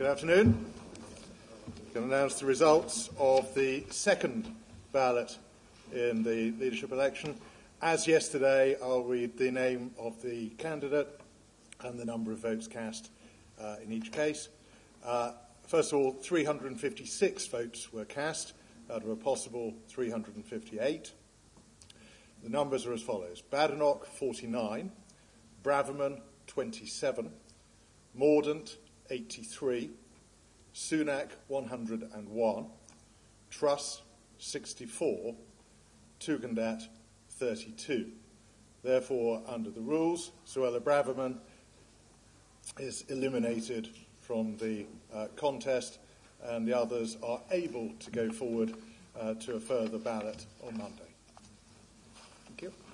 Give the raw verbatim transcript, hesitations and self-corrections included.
Good afternoon. I can announce the results of the second ballot in the leadership election. As yesterday, I'll read the name of the candidate and the number of votes cast uh, in each case. Uh, first of all, three hundred fifty-six votes were cast out of a possible three hundred fifty-eight. The numbers are as follows: Badenoch, forty-nine, Braverman, twenty-seven, Mordaunt, eighty-three, Sunak, one hundred one, Truss, sixty-four, Tugendhat, thirty-two. Therefore, under the rules, Suella Braverman is eliminated from the uh, contest, and the others are able to go forward uh, to a further ballot on Monday. Thank you.